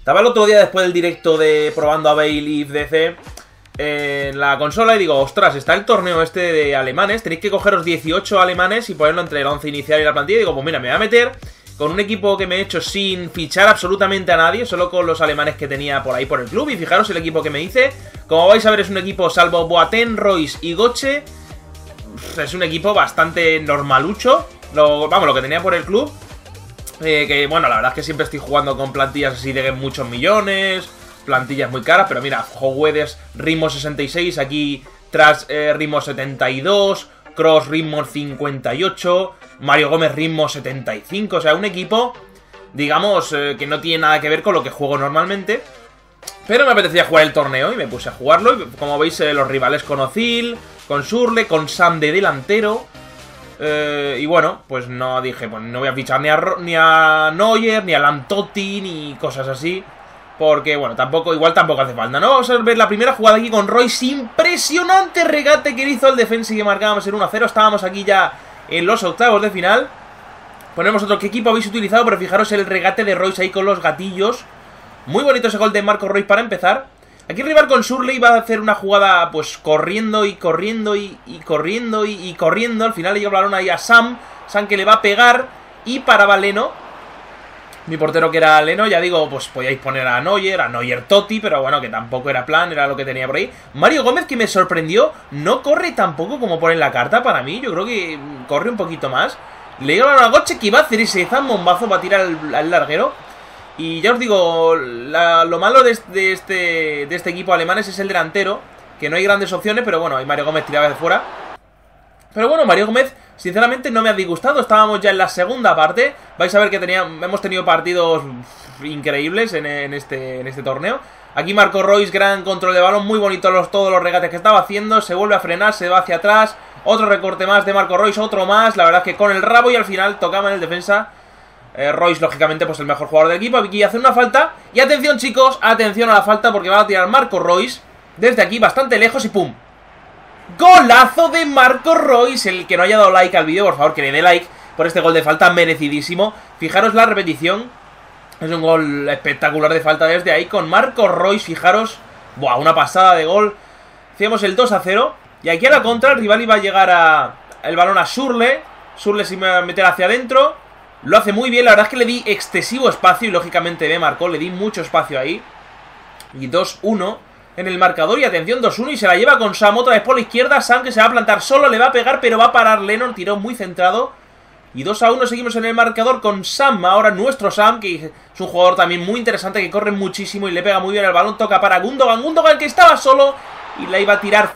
Estaba el otro día después del directo de probando a Bale y DC en la consola y digo, ostras, está el torneo este de alemanes, tenéis que cogeros 18 alemanes y ponerlo entre el 11 inicial y la plantilla. Y digo, pues mira, me voy a meter con un equipo que me he hecho sin fichar absolutamente a nadie, solo con los alemanes que tenía por ahí por el club. Y fijaros el equipo que me hice. Como vais a ver, es un equipo salvo Boateng, Royce y Götze. Es un equipo bastante normalucho. Lo que tenía por el club. Que bueno, la verdad es que siempre estoy jugando con plantillas así de muchos millones, plantillas muy caras, pero mira, Howiedes ritmo 66, aquí Tras ritmo 72, Cross ritmo 58, Mario Gómez ritmo 75, o sea, un equipo, digamos, que no tiene nada que ver con lo que juego normalmente, pero me apetecía jugar el torneo y me puse a jugarlo, y como veis los rivales con Ozil, con Schürrle, con Sam de delantero. Y bueno, pues no dije, pues no voy a fichar ni a Neuer, ni a Lantotti, ni cosas así. Porque, bueno, igual tampoco hace falta, ¿no? Vamos a ver la primera jugada aquí con Royce. Impresionante regate que hizo el defensa y que marcábamos en 1-0. Estábamos aquí ya en los octavos de final. Ponemos otro. ¿Qué equipo habéis utilizado? Pero fijaros el regate de Royce ahí con los gatillos. Muy bonito ese gol de Marco Royce para empezar. Aquí el rival con Schürrle iba a hacer una jugada pues corriendo y corriendo y corriendo y corriendo. Al final le lleva el balón ahí a Sam. Sam que le va a pegar y paraba Leno. Mi portero que era Leno, ya digo, pues podíais poner a Neuer Totti, pero bueno, que tampoco era plan, era lo que tenía por ahí. Mario Gómez, que me sorprendió, no corre tampoco como pone en la carta para mí. Yo creo que corre un poquito más. Le lleva el balón a Götze que iba a hacer ese zambombazo para tirar al larguero. Y ya os digo, lo malo de este equipo alemanes es el delantero, que no hay grandes opciones, pero bueno, y Mario Gómez tiraba de fuera. Pero bueno, Mario Gómez, sinceramente, no me ha disgustado. Estábamos ya en la segunda parte. Vais a ver que hemos tenido partidos increíbles en este torneo. Aquí Marco Royce, gran control de balón, muy bonito todos los regates que estaba haciendo. Se vuelve a frenar, se va hacia atrás. Otro recorte más de Marco Royce, otro más. La verdad es que con el rabo y al final tocaba en el defensa. Royce, lógicamente, pues el mejor jugador del equipo. Aquí hace una falta. Y atención, chicos, atención a la falta porque va a tirar Marco Royce desde aquí, bastante lejos y ¡pum! ¡Golazo de Marco Royce! El que no haya dado like al vídeo, por favor, que le dé like por este gol de falta merecidísimo. Fijaros la repetición. Es un gol espectacular de falta desde ahí con Marco Royce. Fijaros. ¡Buah! Una pasada de gol. Hacíamos el 2-0. Y aquí a la contra, el rival iba a llegar el balón a Schürrle. Schürrle se iba a meter hacia adentro. Lo hace muy bien, la verdad es que le di excesivo espacio y lógicamente me marcó, le di mucho espacio ahí. Y 2-1 en el marcador y atención, 2-1 y se la lleva con Sam otra vez por la izquierda. Sam que se va a plantar solo, le va a pegar pero va a parar Lennon, tiró muy centrado. Y 2-1 seguimos en el marcador con Sam, ahora nuestro Sam, que es un jugador también muy interesante, que corre muchísimo y le pega muy bien el balón. Toca para Gundogan que estaba solo y la iba a tirar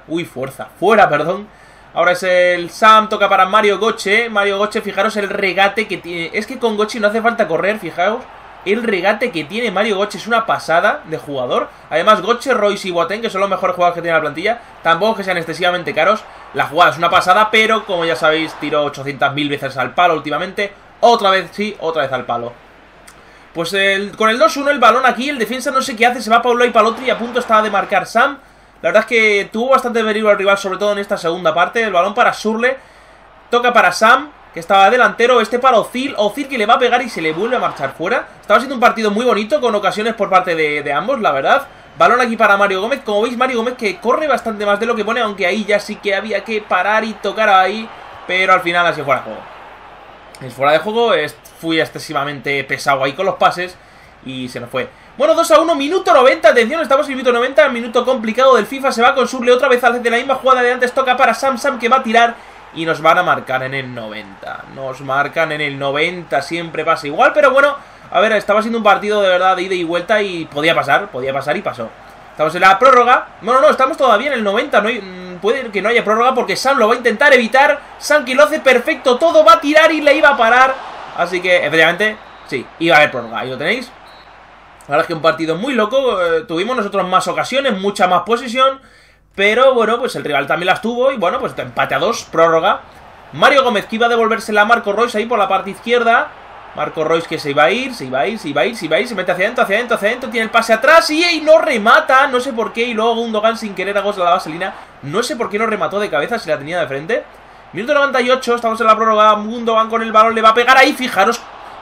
fuera, perdón. Ahora es el Sam, toca para Mario Götze. Mario Götze, fijaros el regate que tiene. Es que con Götze no hace falta correr, fijaos. El regate que tiene Mario Götze es una pasada de jugador. Además, Götze, Royce y Boateng, que son los mejores jugadores que tiene la plantilla, tampoco que sean excesivamente caros. La jugada es una pasada, pero como ya sabéis, tiró 800.000 veces al palo últimamente. Otra vez sí, otra vez al palo. Pues con el 2-1 el balón aquí, el defensa no sé qué hace, se va para un lado y para el otro y a punto estaba de marcar Sam. La verdad es que tuvo bastante peligro al rival, sobre todo en esta segunda parte. El balón para Schürrle. Toca para Sam, que estaba delantero. Este para Ozil. Ozil que le va a pegar y se le vuelve a marchar fuera. Estaba siendo un partido muy bonito, con ocasiones por parte de ambos, la verdad. Balón aquí para Mario Gómez. Como veis, Mario Gómez que corre bastante más de lo que pone, aunque ahí ya sí que había que parar y tocar ahí. Pero al final ha sido fuera de juego. Es fuera de juego. Fui excesivamente pesado ahí con los pases y se nos fue. Bueno, 2-1, minuto 90, atención, estamos en el minuto 90, minuto complicado del FIFA, se va con Schürrle otra vez de la misma jugada de antes, toca para Sam que va a tirar y nos van a marcar en el 90, nos marcan en el 90, siempre pasa igual, pero bueno, a ver, estaba siendo un partido de verdad de ida y vuelta y podía pasar y pasó. Estamos en la prórroga, bueno, no, estamos todavía en el 90, puede que no haya prórroga porque Sam lo va a intentar evitar, Sam que lo hace perfecto, todo va a tirar y le iba a parar, así que efectivamente, sí, iba a haber prórroga, ahí lo tenéis. La verdad es que un partido muy loco, tuvimos nosotros más ocasiones, mucha más posesión, pero bueno, pues el rival también las tuvo y bueno, pues empate a 2, prórroga. Mario Gómez que iba a devolvérsela a Marco Royce ahí por la parte izquierda. Marco Royce que se iba a ir, se mete hacia adentro, tiene el pase atrás y no remata, no sé por qué, y luego Gundogan sin querer a la vaselina, no sé por qué no remató de cabeza si la tenía de frente. Minuto 98, estamos en la prórroga, Gundogan con el balón le va a pegar ahí, fijaros.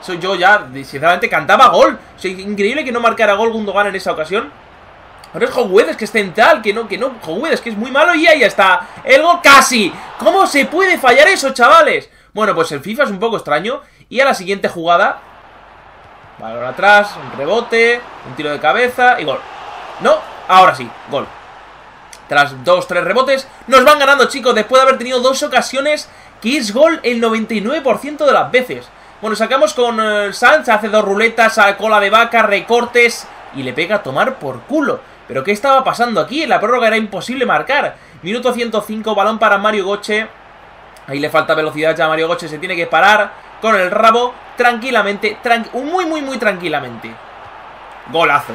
Eso yo ya, sinceramente, cantaba gol. O sea, increíble que no marcara gol Gundogan en esa ocasión. Pero es Houguedes, que es central, que no, Houguedes, que es muy malo, y ahí está, el gol casi. ¿Cómo se puede fallar eso, chavales? Bueno, pues el FIFA es un poco extraño. Y a la siguiente jugada, balón atrás, un rebote, un tiro de cabeza y gol. No, ahora sí, gol. Tras 2-3 rebotes, nos van ganando, chicos, después de haber tenido 2 ocasiones, que es gol el 99% de las veces. Bueno, sacamos con Sanz, hace 2 ruletas a cola de vaca, recortes, y le pega a tomar por culo. ¿Pero qué estaba pasando aquí? En la prórroga era imposible marcar. Minuto 105, balón para Mario Götze. Ahí le falta velocidad ya a Mario Götze, se tiene que parar con el rabo tranquilamente, muy tranquilamente. Golazo.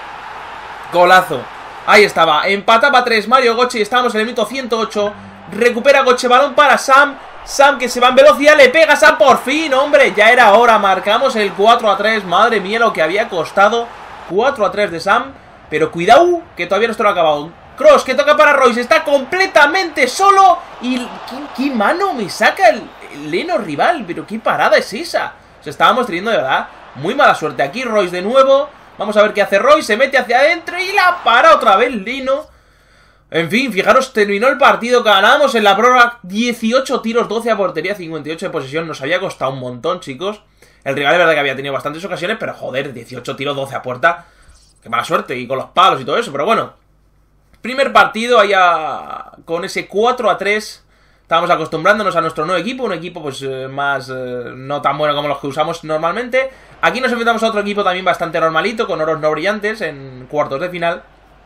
Golazo. Ahí estaba, empataba 3 Mario Götze y estábamos en el minuto 108. Recupera Götze, balón para Sam. Sam que se va en velocidad, le pega a Sam por fin, hombre, ya era hora. Marcamos el 4-3, madre mía lo que había costado. 4-3 de Sam. Pero cuidado, que todavía no está acabado. Cross, que toca para Royce, está completamente solo. Y ¿qué mano me saca el Leno rival? Pero qué parada es esa. O sea, estábamos teniendo de verdad muy mala suerte. Aquí Royce de nuevo. Vamos a ver qué hace Royce, se mete hacia adentro y la para otra vez Leno. En fin, fijaros, terminó el partido, ganamos en la prórroga 18 tiros, 12 a portería, 58 de posesión. Nos había costado un montón, chicos. El rival es verdad que había tenido bastantes ocasiones, pero joder, 18 tiros, 12 a puerta. Qué mala suerte, y con los palos y todo eso, pero bueno. Primer partido, allá con ese 4-3. Estábamos acostumbrándonos a nuestro nuevo equipo, un equipo pues más no tan bueno como los que usamos normalmente. Aquí nos enfrentamos a otro equipo también bastante normalito, con oros no brillantes, en cuartos de final.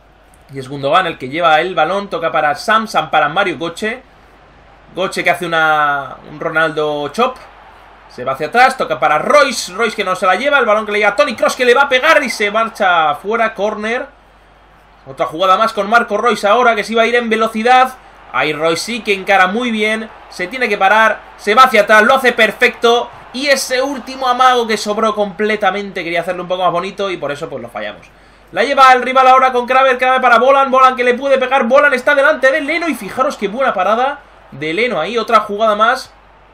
Y es Gundogan el que lleva el balón, toca para Sam, Sam para Mario Götze. Götze que hace un Ronaldo chop. Se va hacia atrás, toca para Royce. Royce que no se la lleva, el balón que le llega a Toni Kroos que le va a pegar y se marcha fuera, córner. Otra jugada más con Marco Royce ahora, que se iba a ir en velocidad. Ahí Royce sí que encara muy bien. Se tiene que parar, se va hacia atrás, lo hace perfecto. Y ese último amago que sobró completamente, quería hacerlo un poco más bonito y por eso pues lo fallamos. La lleva el rival ahora con Kramer, Kramer para Bolan, Bolan que le puede pegar, Bolan está delante de Leno y fijaros qué buena parada de Leno ahí. Otra jugada más,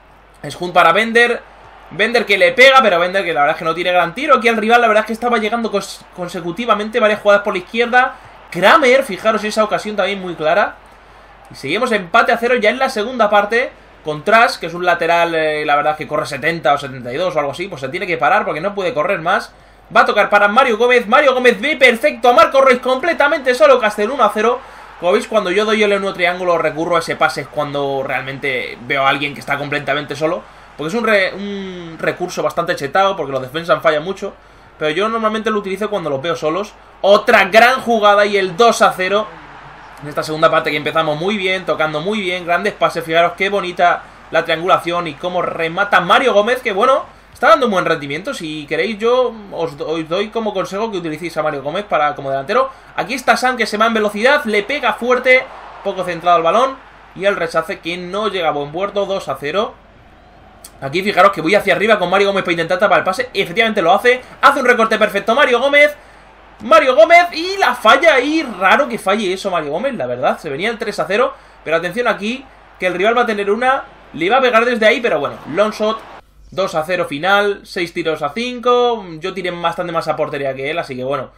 es Hunt para Bender. Bender que le pega, pero Bender que la verdad es que no tiene gran tiro. Aquí el rival la verdad es que estaba llegando consecutivamente varias jugadas por la izquierda. Kramer, fijaros esa ocasión también muy clara. Y seguimos empate a 0 ya en la segunda parte. Con Trash, que es un lateral, la verdad que corre 70 o 72 o algo así. Pues se tiene que parar porque no puede correr más. Va a tocar para Mario Gómez. Mario Gómez ve perfecto a Marco Royce completamente solo. Castel 1-0. Como veis, cuando yo doy el nuevo triángulo recurro a ese pase cuando realmente veo a alguien que está completamente solo. Porque es un recurso bastante chetado, porque los defensas fallan mucho. Pero yo normalmente lo utilizo cuando los veo solos. Otra gran jugada y el 2-0. En esta segunda parte que empezamos muy bien, tocando muy bien, grandes pases. Fijaros qué bonita la triangulación y cómo remata Mario Gómez, que bueno, está dando un buen rendimiento. Si queréis yo os doy como consejo que utilicéis a Mario Gómez como delantero. Aquí está Sam que se va en velocidad, le pega fuerte, poco centrado el balón. Y el rechace que no llega a buen puerto, 2-0. Aquí fijaros que voy hacia arriba con Mario Gómez para intentar tapar el pase. Efectivamente lo hace. Hace un recorte perfecto Mario Gómez. Mario Gómez y la falla ahí. Raro que falle eso Mario Gómez, la verdad. Se venía el 3-0. Pero atención aquí, que el rival va a tener una. Le va a pegar desde ahí, pero bueno. Long shot. 2-0 final. 6 tiros a 5. Yo tiré bastante más a portería que él, así que bueno.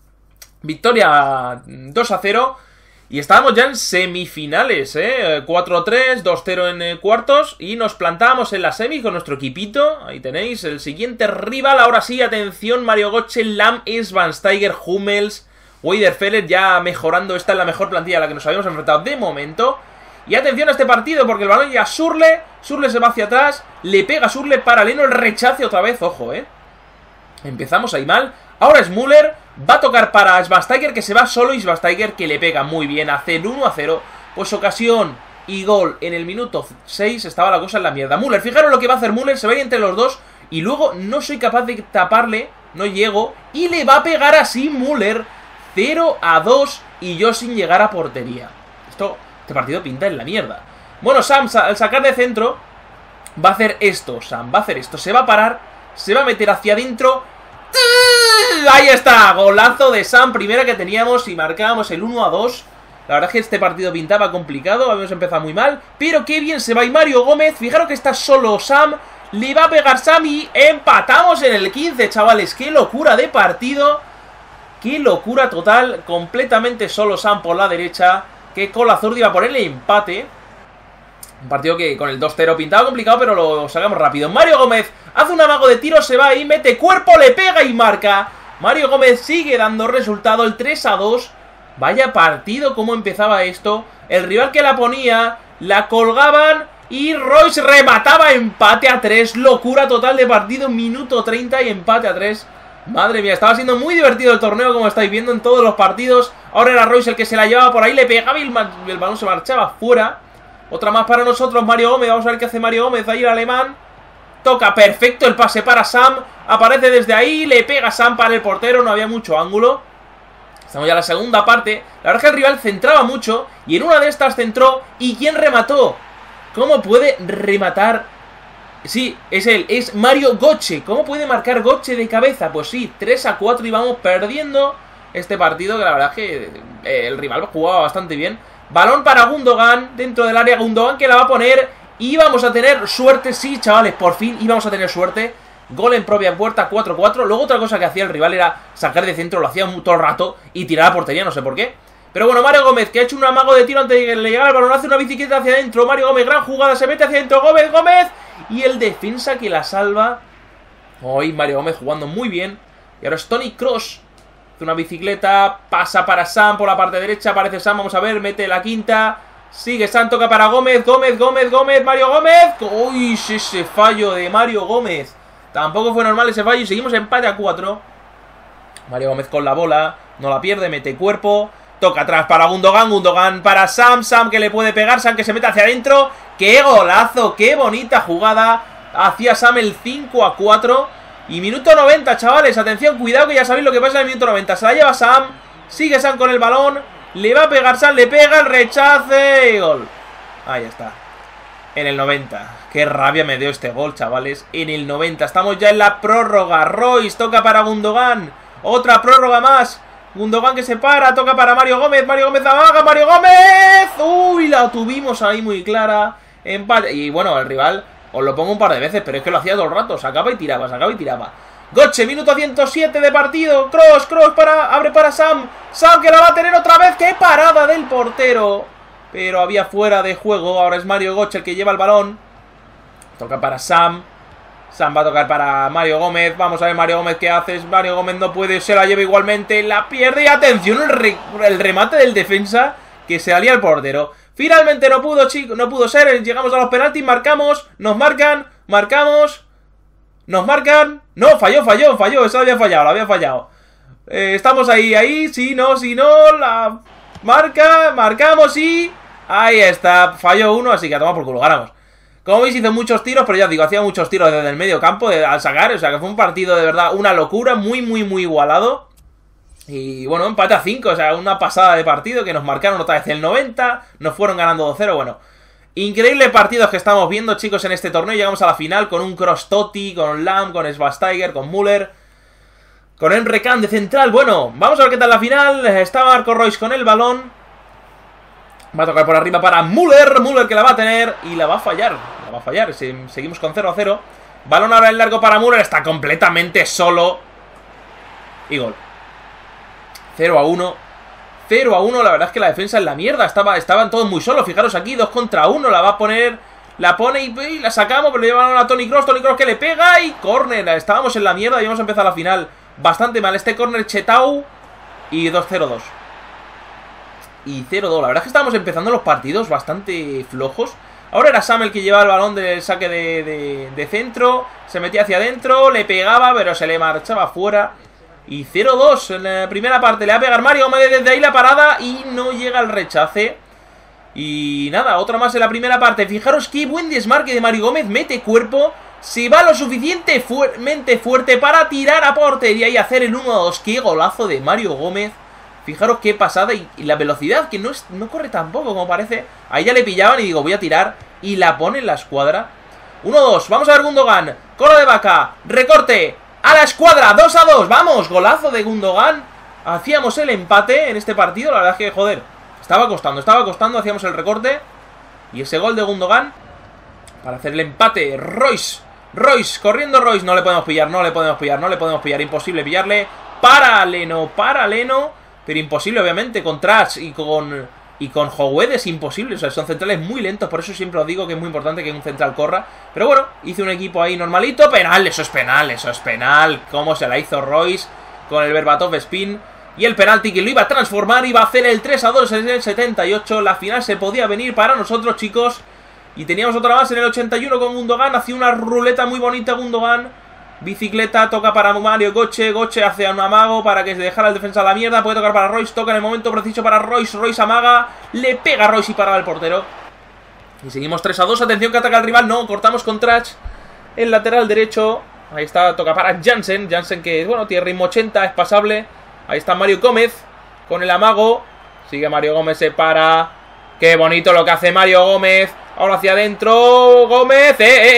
Victoria 2-0. Y estábamos ya en semifinales, 4-3, 2-0 en cuartos. Y nos plantábamos en la semi con nuestro equipito. Ahí tenéis el siguiente rival. Ahora sí, atención, Mario Götze, Lam, Schweinsteiger, Hummels, Weiderfeller. Ya mejorando, esta es la mejor plantilla a la que nos habíamos enfrentado de momento. Y atención a este partido, porque el balón ya Schürrle. Schürrle se va hacia atrás, le pega a Schürrle para Leno, el rechace otra vez, ojo, Empezamos ahí mal. Ahora es Müller, va a tocar para Schweinsteiger que se va solo y Schweinsteiger que le pega muy bien, hace el 1-0. Pues ocasión y gol en el minuto 6, estaba la cosa en la mierda. Müller, fijaros lo que va a hacer Müller, se va a ir entre los dos y luego no soy capaz de taparle, no llego y le va a pegar así Müller, 0-2 y yo sin llegar a portería. Este partido pinta en la mierda. Bueno, Sam al sacar de centro va a hacer esto, Sam va a hacer esto, se va a parar, se va a meter hacia adentro. Ahí está, golazo de Sam, primera que teníamos y marcábamos el 1-2. La verdad es que este partido pintaba complicado, habíamos empezado muy mal, pero qué bien se va y Mario Gómez, fijaros que está solo Sam, Le va a pegar Sam y empatamos en el 15, chavales. Qué locura de partido. Qué locura total. Completamente solo Sam por la derecha. Que con la zurda iba a ponerle empate. Un partido que con el 2-0 pintaba complicado, pero lo sacamos rápido. Mario Gómez hace un amago de tiro, se va ahí, mete cuerpo, le pega y marca. Mario Gómez sigue dando resultado, el 3-2. Vaya partido, cómo empezaba esto. El rival que la ponía, la colgaban y Royce remataba, empate a 3. Locura total de partido, minuto 30 y empate a 3. Madre mía, estaba siendo muy divertido el torneo, como estáis viendo en todos los partidos. Ahora era Royce el que se la llevaba por ahí, le pegaba y el balón se marchaba fuera. Otra más para nosotros, Mario Gómez. Vamos a ver qué hace Mario Gómez. Ahí el alemán. Toca perfecto el pase para Sam. Aparece desde ahí. Le pega Sam para el portero. No había mucho ángulo. Estamos ya en la segunda parte. La verdad es que el rival centraba mucho. Y en una de estas centró. ¿Y quién remató? ¿Cómo puede rematar? Sí, es él. Es Mario Götze. ¿Cómo puede marcar Götze de cabeza? Pues sí, 3-4 y vamos perdiendo este partido. Que la verdad es que el rival jugaba bastante bien. Balón para Gundogan, dentro del área Gundogan que la va a poner. Y vamos a tener suerte, sí, chavales, por fin íbamos a tener suerte. Gol en propia puerta, 4-4. Luego otra cosa que hacía el rival era sacar de centro, lo hacía todo el rato y tirar a portería, no sé por qué. Pero bueno, Mario Gómez, que ha hecho un amago de tiro antes de que le llegara el balón, hace una bicicleta hacia adentro. Mario Gómez, gran jugada, se mete hacia adentro, Gómez. Y el defensa que la salva. Hoy Mario Gómez jugando muy bien. Y ahora es Toni Kroos. Una bicicleta, pasa para Sam por la parte derecha, aparece Sam, vamos a ver, mete la quinta, sigue Sam, toca para Gómez, Mario Gómez. Uy, ese fallo de Mario Gómez, tampoco fue normal ese fallo y seguimos empate a 4. Mario Gómez con la bola, no la pierde, mete cuerpo, toca atrás para Gundogan para Sam, que le puede pegar, Sam que se mete hacia adentro. ¡Qué golazo! ¡Qué bonita jugada! Hacía Sam el 5-4. Y minuto 90, chavales, atención, cuidado que ya sabéis lo que pasa en el minuto 90. Se la lleva Sam, sigue Sam con el balón, le va a pegar Sam, le pega el rechace y gol. Ahí está. En el 90. Qué rabia me dio este gol, chavales. En el 90, estamos ya en la prórroga. Royce toca para Gundogan. Otra prórroga más. Gundogan que se para, toca para Mario Gómez amaga, Mario Gómez. Uy, la tuvimos ahí muy clara. Empate. Y bueno, el rival... Os lo pongo un par de veces, pero es que lo hacía todo el rato. Sacaba y tiraba. Götze, minuto 107 de partido. Kroos abre para Sam. Sam que la va a tener otra vez. ¡Qué parada del portero! Pero había fuera de juego. Ahora es Mario Götze el que lleva el balón. Toca para Sam. Sam va a tocar para Mario Gómez. Vamos a ver Mario Gómez qué haces. Mario Gómez no puede, se la lleva igualmente. La pierde y atención el remate del defensa que se alía al portero. Finalmente no pudo, chicos, no pudo ser. Llegamos a los penaltis, marcamos, nos marcan, marcamos, nos marcan. No, falló, eso lo había fallado. Estamos ahí, sí, no, la marcamos y... Ahí está, falló uno, así que a tomar por culo, ganamos. Como veis hice muchos tiros, pero ya os digo, hacía muchos tiros desde el medio campo al sacar, o sea que fue un partido de verdad, una locura, muy igualado. Y bueno, empate a 5, o sea, una pasada de partido que nos marcaron otra vez el 90, nos fueron ganando 2-0, bueno. Increíbles partidos que estamos viendo, chicos, en este torneo. Llegamos a la final con un Kroos Totti, con Lam, con Schweinsteiger, con Müller, con Emre Can de central. Bueno, vamos a ver qué tal la final. Está Marco Royce con el balón. Va a tocar por arriba para Müller que la va a tener y la va a fallar. Seguimos con 0-0. Balón ahora en largo para Müller, está completamente solo. Y gol. 0-1. La verdad es que la defensa en la mierda. Estaban todos muy solos. Fijaros aquí, 2 contra 1. La va a poner. La pone y la sacamos. Pero le llevan a Toni Kroos. Toni Kroos que le pega. Y córner. Estábamos en la mierda y vamos a empezar la final bastante mal. Este córner Chetau. Y 2-0-2. Y 0-2. La verdad es que estábamos empezando los partidos bastante flojos. Ahora era Sam el que llevaba el balón del saque de centro. Se metía hacia adentro. Le pegaba, pero se le marchaba fuera. Y 0-2 en la primera parte. Le va a pegar Mario Gómez desde ahí la parada. Y no llega el rechace. Y nada, otra más en la primera parte. Fijaros qué buen desmarque de Mario Gómez. Mete cuerpo. Se va lo suficientemente fuerte para tirar a portería y hacer el 1-2. Qué golazo de Mario Gómez. Fijaros qué pasada. Y la velocidad que no corre tampoco como parece. Ahí ya le pillaban y digo voy a tirar. Y la pone en la escuadra. 1-2. Vamos a ver Gundogan. Cola de vaca. Recorte. A la escuadra, 2-2, vamos, golazo de Gundogan. Hacíamos el empate en este partido, la verdad es que, joder, estaba costando, hacíamos el recorte. Y ese gol de Gundogan para hacer el empate, Royce Royce, corriendo Royce. No le podemos pillar, no le podemos pillar, no le podemos pillar. Imposible pillarle. Para Leno. Pero imposible, obviamente, con Trash y con Howard es imposible. O sea, son centrales muy lentos. Por eso siempre os digo que es muy importante que un central corra. Pero bueno, hice un equipo ahí normalito. Penal, eso es penal, eso es penal. Cómo se la hizo Royce con el Berbatov spin. Y el penalti que lo iba a transformar. Iba a hacer el 3-2 en el 78. La final se podía venir para nosotros, chicos. Y teníamos otra más en el 81 con Gundogan. Hacía una ruleta muy bonita Gundogan. Bicicleta, toca para Mario Götze. Götze hace un amago para que se dejara el defensa a la mierda. Puede tocar para Royce, toca en el momento preciso para Royce. Royce amaga, le pega a Royce y para el portero. Y seguimos 3-2, atención que ataca el rival. No, cortamos con Trash. El lateral derecho. Ahí está, toca para Jansen. Jansen que, bueno, tiene ritmo 80, es pasable. Ahí está Mario Gómez con el amago. Sigue Mario Gómez, se para. Qué bonito lo que hace Mario Gómez. Ahora hacia adentro, Gómez.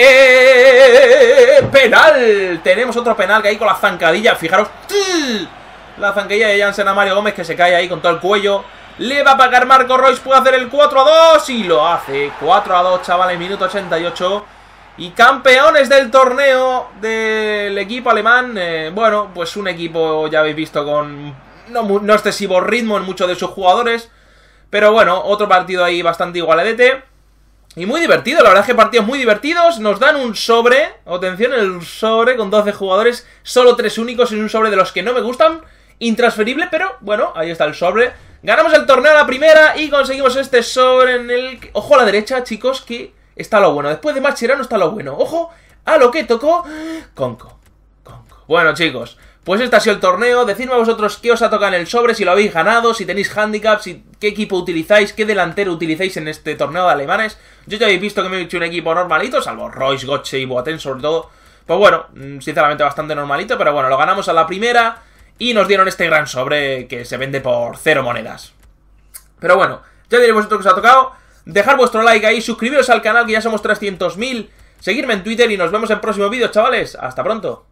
¡Penal! Tenemos otro penal que hay con la zancadilla. Fijaros, la zancadilla de Jansen a Mario Gómez que se cae ahí con todo el cuello. Le va a pagar Marco Royce, puede hacer el 4-2 y lo hace. 4-2, chavales, minuto 88. Y campeones del torneo del equipo alemán. Bueno, pues un equipo, ya habéis visto, con no excesivo ritmo en muchos de sus jugadores. Pero bueno, otro partido ahí bastante igualadete. Y muy divertido, la verdad es que partidos muy divertidos. Nos dan un sobre, atención, el sobre con 12 jugadores. Solo 3 únicos en un sobre de los que no me gustan. Intransferible, pero bueno, ahí está el sobre. Ganamos el torneo a la primera y conseguimos este sobre en el... Ojo a la derecha, chicos, que está lo bueno. Después de Mascherano está lo bueno. Ojo a lo que tocó Conco. Bueno, chicos, pues este ha sido el torneo. Decidme a vosotros qué os ha tocado en el sobre, si lo habéis ganado, si tenéis handicaps, qué equipo utilizáis, qué delantero utilizáis en este torneo de alemanes. Yo ya habéis visto que me he hecho un equipo normalito, salvo Royce, Götze y Boateng sobre todo. Pues bueno, sinceramente bastante normalito, pero bueno, lo ganamos a la primera y nos dieron este gran sobre que se vende por 0 monedas. Pero bueno, ya diréis vosotros que os ha tocado. Dejar vuestro like ahí, suscribiros al canal que ya somos 300.000, seguirme en Twitter y nos vemos en próximos vídeos, chavales. Hasta pronto.